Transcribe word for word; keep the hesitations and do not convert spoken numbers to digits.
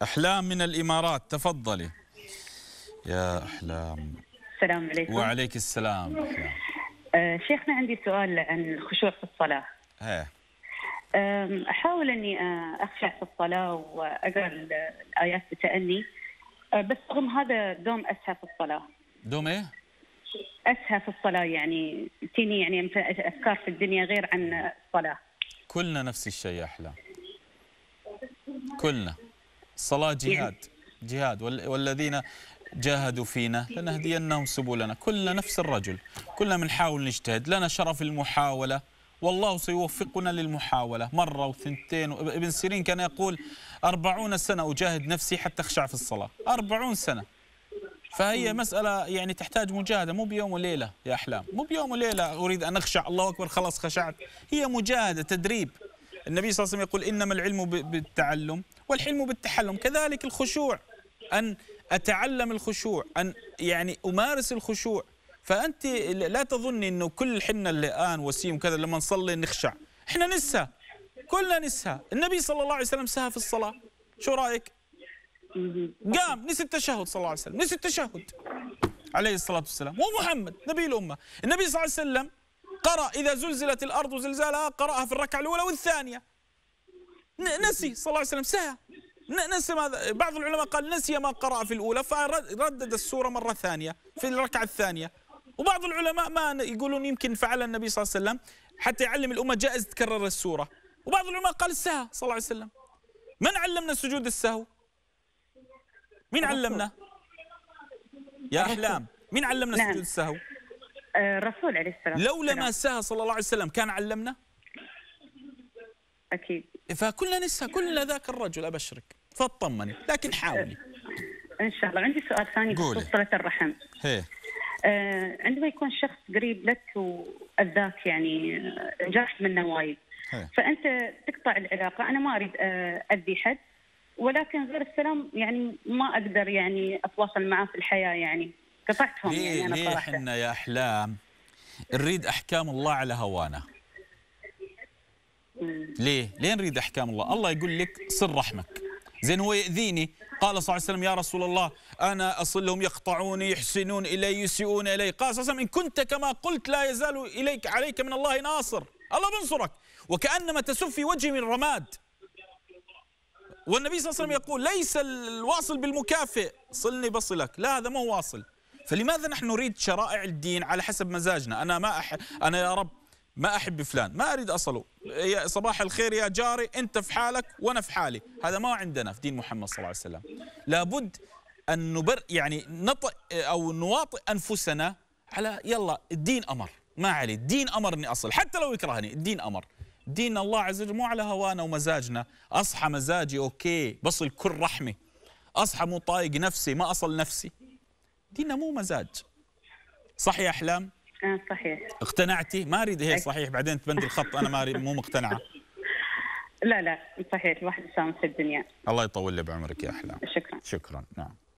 أحلام من الإمارات، تفضلي يا أحلام. السلام عليكم. وعليك السلام أحلام. آه شيخنا، عندي سؤال عن الخشوع في الصلاة. ها. أحاول أني أخشع في الصلاة وأقرأ الآيات بتأني، بس رغم هذا دوم أسهى في الصلاة. دوم إيه؟ أسهى في الصلاة، يعني تيني يعني أفكار في الدنيا غير عن الصلاة. كلنا نفس الشيء يا أحلام، كلنا. الصلاة جهاد، جهاد، والذين جاهدوا فينا لنهدينهم سبلنا. كلنا نفس الرجل، كلنا بنحاول نجتهد، لنا شرف المحاولة والله سيوفقنا للمحاولة مرة وثنتين. ابن سيرين كان يقول أربعون سنة أجاهد نفسي حتى أخشع في الصلاة. أربعون سنة. فهي مسألة يعني تحتاج مجاهدة، مو بيوم وليلة يا أحلام، مو بيوم وليلة أريد أن أخشع الله أكبر خلاص خشعت. هي مجاهدة، تدريب. النبي صلى الله عليه وسلم يقول إنما العلم بالتعلم والحلم بالتحلم. كذلك الخشوع، أن أتعلم الخشوع، أن يعني أمارس الخشوع. فأنت لا تظني أنه كل حنا اللئان وسيم كذا لما نصلي نخشع. إحنا نسهى، كلنا نسهى. النبي صلى الله عليه وسلم سهى في الصلاة، شو رأيك؟ قام نسي التشهد صلى الله عليه وسلم، نسي التشهد عليه الصلاة والسلام. هو محمد نبي الأمة. النبي صلى الله عليه وسلم قرأ إذا زلزلت الأرض زلزالها، قرأها في الركعة الأولى والثانية. نسي صلى الله عليه وسلم، سهى، نسي. ماذا؟ بعض العلماء قال نسي ما قرأ في الأولى فردد السورة مرة ثانية في الركعة الثانية. وبعض العلماء ما يقولون يمكن فعل النبي صلى الله عليه وسلم حتى يعلم الأمة جائز تكرر السورة. وبعض العلماء قال السهى صلى الله عليه وسلم. من علمنا سجود السهو؟ مين علمنا؟ يا أحلام، مين علمنا نعم. سجود السهو؟ الرسول عليه الصلاة والسلام. لولا ما سهى صلى الله عليه وسلم كان علمنا؟ أكيد. فكلنا نسهى، كلنا ذاك الرجل، أبشرك. فاطمني، لكن حاولي. إن شاء الله. عندي سؤال ثاني بخصوص صلة الرحم. هي. آه عندما يكون شخص قريب لك وأذاك، يعني جرح من نوايب، فأنت تقطع العلاقة. أنا ما أريد أذي حد، ولكن غير السلام يعني ما أقدر يعني أتواصل معه في الحياة، يعني قطعتهم. ليه يعني أنا ليه صراحة احنا يا أحلام نريد أحكام الله على هوانا؟ ليه؟ ليه نريد أحكام الله؟ الله يقول لك صل رحمك. زين هو يأذيني، قال صلى الله عليه وسلم يا رسول الله أنا أصلهم يقطعوني يحسنون إلي يسيئون إلي. قال صلى الله عليه وسلم إن كنت كما قلت لا يزال إليك عليك من الله ناصر. الله بنصرك. وكأنما تسف في وجهي من رماد. والنبي صلى الله عليه وسلم يقول ليس الواصل بالمكافئ، صلني بصلك. لا، هذا ما هو واصل. فلماذا نحن نريد شرائع الدين على حسب مزاجنا؟ أنا ما أح... أنا يا رب ما أحب فلان، ما أريد أصله. يا صباح الخير يا جاري، أنت في حالك وأنا في حالي. هذا ما عندنا في دين محمد صلى الله عليه وسلم. لابد أن نبر يعني نطئ أو نواطئ أنفسنا على يلا الدين أمر، ما عليه. الدين أمر إني أصل حتى لو يكرهني. الدين أمر. دين الله عز وجل مو على هوانا ومزاجنا. أصحى مزاجي أوكي بصل كل رحمة، أصحى مو طايق نفسي ما أصل نفسي. ديننا مو مزاج. صح يا أحلام؟ آه صحيح. اقتنعتي؟ ما أريد هي صحيح بعدين تبند الخط. أنا ما أريد، مو مقتنعة. لا لا صحيح، الواحد يسامح في الدنيا. الله يطول لي بعمرك يا أحلام. شكرا. شكرا. نعم.